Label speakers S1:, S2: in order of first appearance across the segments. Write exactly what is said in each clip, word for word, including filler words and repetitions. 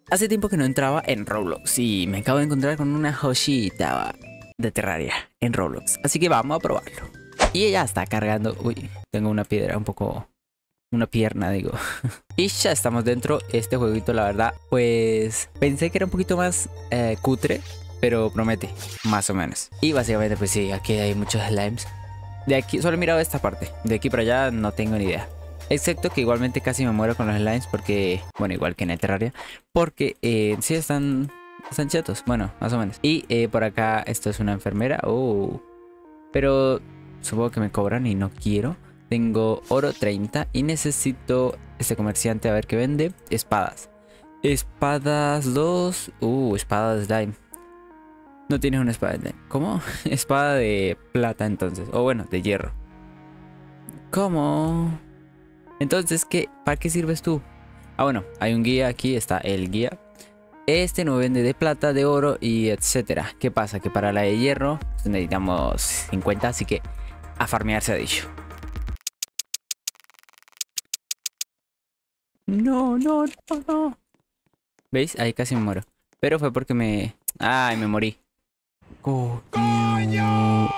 S1: Hace tiempo que no entraba en Roblox y me acabo de encontrar con una joyita de Terraria en Roblox. Así que vamos a probarlo. Y ella está cargando... Uy, tengo una piedra un poco... Una pierna, digo. Y ya estamos dentro. Este jueguito, la verdad, pues... Pensé que era un poquito más eh, cutre, pero promete, más o menos. Y básicamente, pues sí, aquí hay muchos slimes. De aquí, solo he mirado esta parte. De aquí para allá no tengo ni idea. Excepto que igualmente casi me muero con los slimes porque... Bueno, igual que en el Terraria. Porque eh, sí están... Están chetos. Bueno, más o menos. Y eh, por acá esto es una enfermera. Oh. Pero supongo que me cobran y no quiero. Tengo oro treinta y necesito este comerciante a ver qué vende. Espadas. Espadas dos. Uh, espada de slime. No tienes una espada de slime. ¿Cómo? Espada de plata entonces. O bueno, de hierro. ¿Cómo? Entonces, ¿qué? ¿Para qué sirves tú? Ah, bueno, hay un guía aquí, está el guía. Este no vende de plata, de oro y etcétera. ¿Qué pasa? Que para la de hierro pues necesitamos cincuenta, así que a farmear se ha dicho. No, no, no, no. ¿Veis? Ahí casi me muero. Pero fue porque me... Ay, me morí. Oh, ¡coño!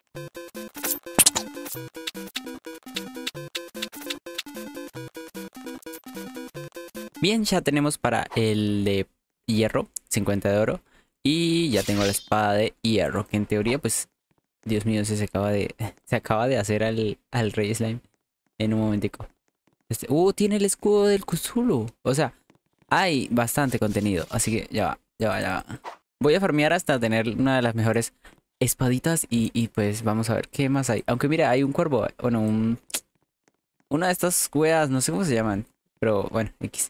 S1: Bien, ya tenemos para el de hierro, cincuenta de oro. Y ya tengo la espada de hierro, que en teoría, pues... Dios mío, se acaba de... Se acaba de hacer al, al Rey Slime en un momentico. Este, uh, tiene el escudo del Cthulhu. O sea, hay bastante contenido. Así que ya va, ya va, ya va. Voy a farmear hasta tener una de las mejores espaditas. Y, y pues vamos a ver qué más hay. Aunque mira, hay un cuervo. Bueno, un... Una de estas weas, no sé cómo se llaman. Pero bueno, X.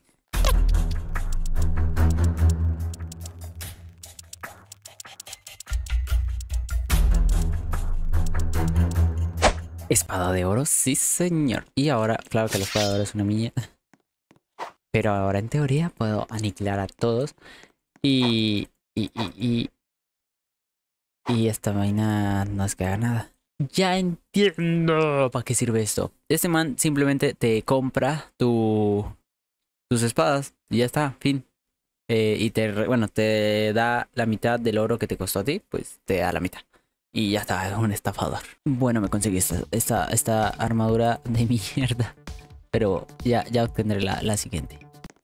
S1: Espada de oro, sí señor. Y ahora, claro que la espada de oro es una mía. Pero ahora en teoría puedo aniquilar a todos. Y... Y... Y... Y, y esta vaina no es que haga nada. Ya entiendo para qué sirve esto. Este man simplemente te compra tu... tus espadas. Y ya está, fin. Eh, y te... Bueno, te da la mitad del oro que te costó a ti. Pues te da la mitad. Y ya está, es un estafador. Bueno, me conseguí esta, esta, esta armadura de mierda. Pero ya, ya obtendré la, la siguiente.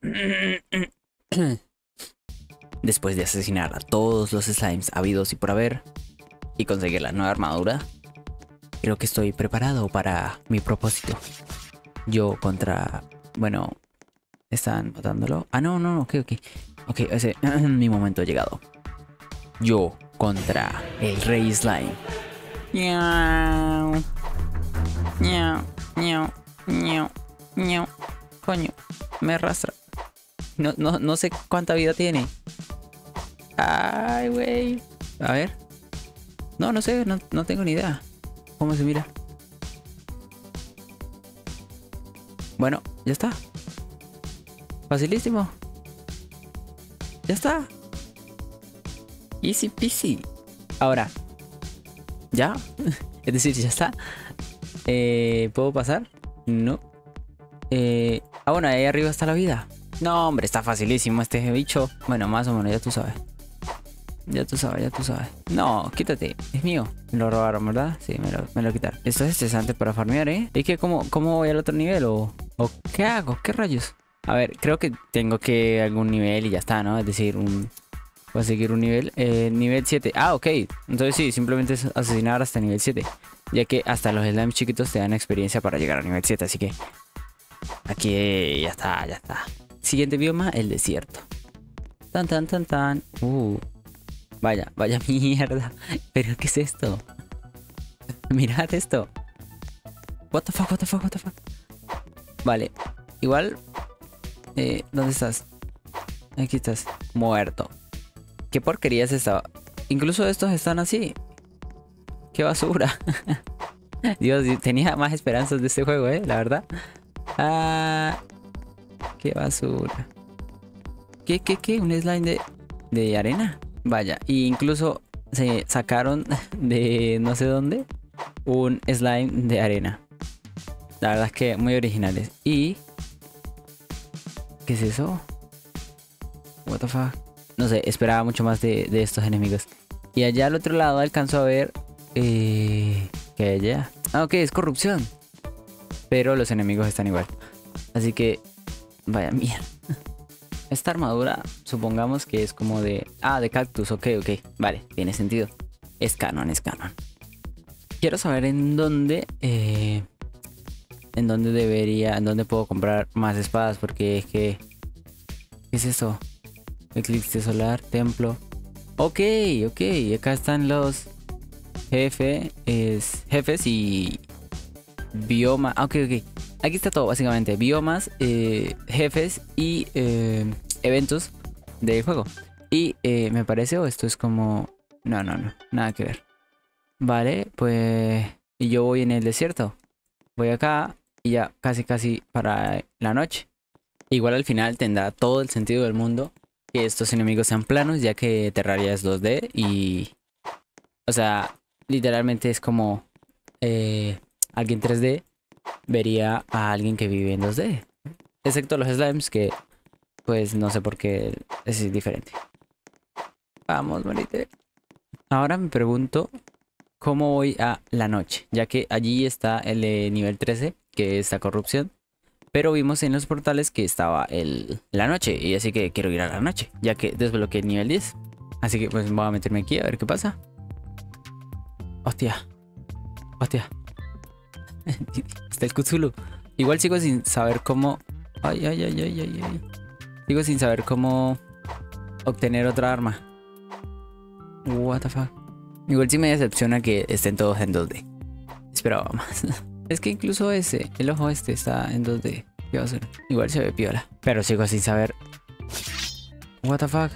S1: Después de asesinar a todos los slimes habidos y por haber y conseguir la nueva armadura, creo que estoy preparado para mi propósito. Yo contra... Bueno, están matándolo. Ah, no, no, no, ok, ok. Ok, ese mi momento ha llegado. Yo contra el Rey Slime. Miau. Miau, miau, miau, miau. Coño, me arrastra. No, no, no sé cuánta vida tiene. Ay, güey. A ver. No, no sé, no, no tengo ni idea. ¿Cómo se mira? Bueno, ya está. Facilísimo. Ya está. Easy peasy. Ahora. ¿Ya? Es decir, ya está. Eh, ¿Puedo pasar? No. Eh, ah, bueno, ahí arriba está la vida. No, hombre, está facilísimo este bicho. Bueno, más o menos, ya tú sabes. Ya tú sabes, ya tú sabes. No, quítate, es mío. Me lo robaron, ¿verdad? Sí, me lo, me lo quitaron. Esto es estresante para farmear, ¿eh? Es que, ¿cómo, cómo voy al otro nivel? ¿O, ¿O qué hago? ¿Qué rayos? A ver, creo que tengo que algún nivel y ya está, ¿no? Es decir, un... Voy a seguir un nivel. Eh, nivel siete. Ah, ok. Entonces sí, simplemente es asesinar hasta nivel siete. Ya que hasta los slimes chiquitos te dan experiencia para llegar a nivel siete. Así que... Aquí ya está, ya está. Siguiente bioma, el desierto. Tan, tan, tan, tan. Uh. Vaya, vaya mierda. ¿Pero qué es esto? Mirad esto. What the fuck, what the fuck, what the fuck. Vale. Igual. Eh, ¿dónde estás? Aquí estás. Muerto. ¿Qué porquería es esta? Incluso estos están así. ¡Qué basura! Dios, tenía más esperanzas de este juego, eh, la verdad. Ah, qué basura. ¿Qué, qué, qué? ¿Un slime de, de arena? Vaya, y incluso se sacaron de no sé dónde un slime de arena. La verdad es que muy originales. Y... ¿qué es eso? What the fuck. No sé, esperaba mucho más de, de estos enemigos. Y allá al otro lado alcanzo a ver... Eh, ¿Qué hay allá? Ah, ok, es corrupción. Pero los enemigos están igual. Así que... Vaya mierda. Esta armadura, supongamos que es como de... Ah, de cactus, ok, ok. Vale, tiene sentido. Es canon, es canon. Quiero saber en dónde... Eh, en dónde debería... En dónde puedo comprar más espadas. Porque es que... ¿Qué es eso? Eclipse solar, templo. Ok, ok. Acá están los... Jefe, es, jefes y... Bioma... Ah, ok, ok. Aquí está todo, básicamente. Biomas, eh, jefes y eh, eventos del juego. Y eh, me parece, o esto es como... No, no, no. Nada que ver. Vale, pues... Y yo voy en el desierto. Voy acá y ya casi, casi para la noche. Igual al final tendrá todo el sentido del mundo que estos enemigos sean planos, ya que Terraria es dos D y... O sea, literalmente es como... Eh, alguien tres D vería a alguien que vive en dos D. Excepto los slimes que... Pues no sé por qué es diferente. Vamos, morite. Ahora me pregunto... ¿Cómo voy a la noche? Ya que allí está el de nivel trece, que es la corrupción. Pero vimos en los portales que estaba el, la noche. Y así que quiero ir a la noche, ya que desbloqueé el nivel diez. Así que pues voy a meterme aquí a ver qué pasa. Hostia. Hostia. Está el Cthulhu. Igual sigo sin saber cómo... Ay, ay, ay, ay, ay, ay. Sigo sin saber cómo obtener otra arma. What the fuck. Igual sí me decepciona que estén todos en dos D. Esperaba más. Es que incluso ese, el ojo este está en dos D. ¿Qué va a hacer? Igual se ve piola. Pero sigo sin saber. What the fuck.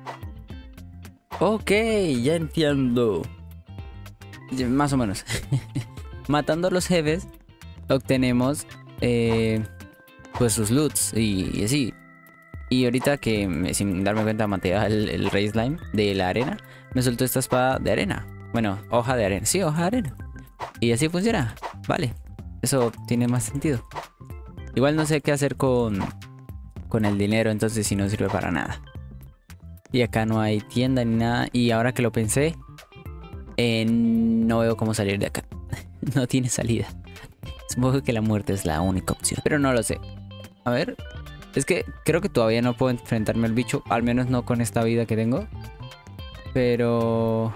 S1: Ok, ya entiendo. Más o menos. Matando a los jefes, obtenemos eh, pues sus loots y, y así. Y ahorita que me, sin darme cuenta maté al el Rey Slime de la arena, me soltó esta espada de arena. Bueno, hoja de arena. Sí, hoja de arena. Y así funciona. Vale. Eso tiene más sentido. Igual no sé qué hacer con, con el dinero, entonces si no sirve para nada. Y acá no hay tienda ni nada. Y ahora que lo pensé, eh, no veo cómo salir de acá. No tiene salida. Supongo que la muerte es la única opción. Pero no lo sé. A ver. Es que creo que todavía no puedo enfrentarme al bicho. Al menos no con esta vida que tengo. Pero...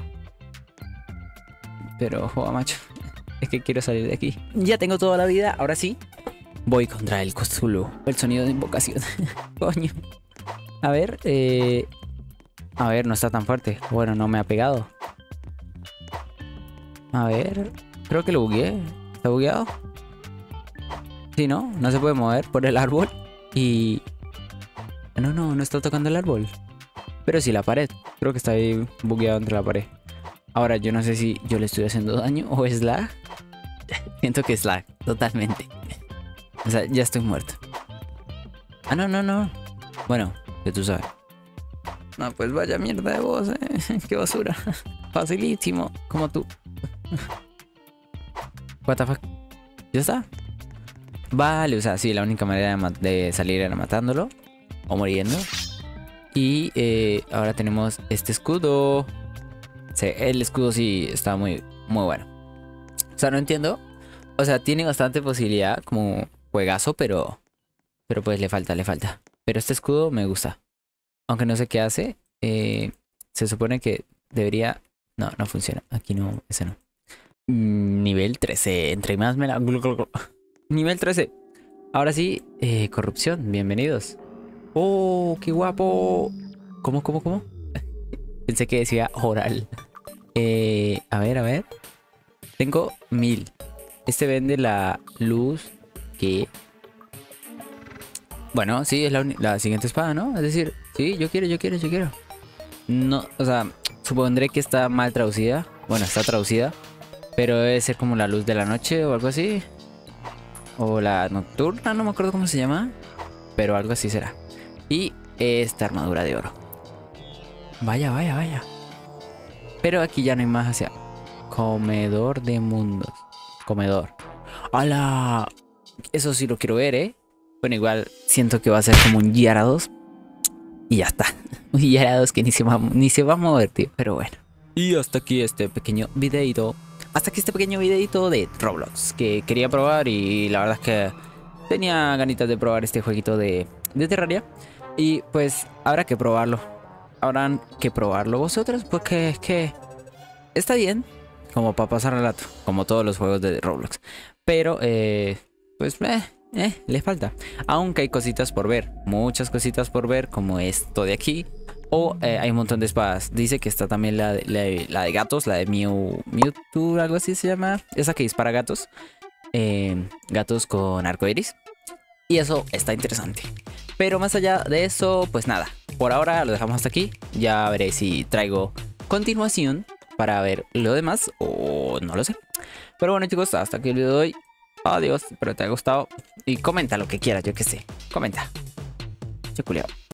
S1: Pero, joder, macho. Es que quiero salir de aquí. Ya tengo toda la vida. Ahora sí. Voy contra el Cthulhu. El sonido de invocación. Coño. A ver. Eh... A ver, no está tan fuerte. Bueno, no me ha pegado. A ver. Creo que lo bugueé. ¿Está bugueado? Sí, ¿no? No se puede mover por el árbol. Y... No, no, no está tocando el árbol. Pero sí la pared. Creo que está ahí bugueado entre la pared. Ahora yo no sé si yo le estoy haciendo daño o es lag. Siento que es lag, totalmente. O sea, ya estoy muerto. Ah, no, no, no. Bueno, que tú sabes. No, pues vaya mierda de voz, eh. Qué basura. Facilísimo, como tú. What the fuck. ¿Ya está? Vale, o sea, sí, la única manera de, de salir era matándolo. O muriendo. Y eh, ahora tenemos este escudo. Sí, el escudo sí está muy, muy bueno. O sea, no entiendo. O sea, tiene bastante posibilidad como juegazo, pero... Pero pues le falta, le falta. Pero este escudo me gusta. Aunque no sé qué hace. Eh, se supone que debería... No, no funciona. Aquí no, ese no. Mm, nivel trece. Entre más me la... Nivel trece. Ahora sí, eh, corrupción. Bienvenidos. ¡Oh, qué guapo! ¿Cómo, cómo, cómo? Pensé que decía oral. Eh, a ver, a ver. Tengo mil. Este vende la luz que... Bueno, sí, es la, la siguiente espada, ¿no? Es decir, sí, yo quiero, yo quiero, yo quiero. No, o sea, supondré que está mal traducida. Bueno, está traducida. Pero debe ser como la luz de la noche o algo así. O la nocturna, no me acuerdo cómo se llama. Pero algo así será. Y esta armadura de oro. Vaya, vaya, vaya. Pero aquí ya no hay más hacia... Comedor de mundos. Comedor. ¡Hala! Eso sí lo quiero ver, ¿eh? Bueno, igual siento que va a ser como un Gyarados. Y ya está. Y era dos que ni se va, ni se va a mover, tío. Pero bueno. Y hasta aquí este pequeño videito. Hasta aquí este pequeño videito de Roblox que quería probar. Y la verdad es que tenía ganitas de probar este jueguito de, de Terraria. Y pues habrá que probarlo. Habrán que probarlo vosotros. Porque es que está bien. Como para pasar el rato. Como todos los juegos de Roblox. Pero eh, pues eh, eh, le falta. Aunque hay cositas por ver. Muchas cositas por ver. Como esto de aquí. O eh, hay un montón de espadas. Dice que está también la de, la de, la de gatos. La de Mew, Mewtwo, algo así se llama. Esa que dispara gatos. Eh, gatos con arcoiris. Y eso está interesante. Pero más allá de eso, pues nada. Por ahora lo dejamos hasta aquí. Ya veré si traigo continuación para ver lo demás. O no lo sé. Pero bueno, chicos, hasta aquí el video de hoy. Adiós. Espero te haya gustado. Y comenta lo que quieras, yo que sé. Comenta. Che culiao.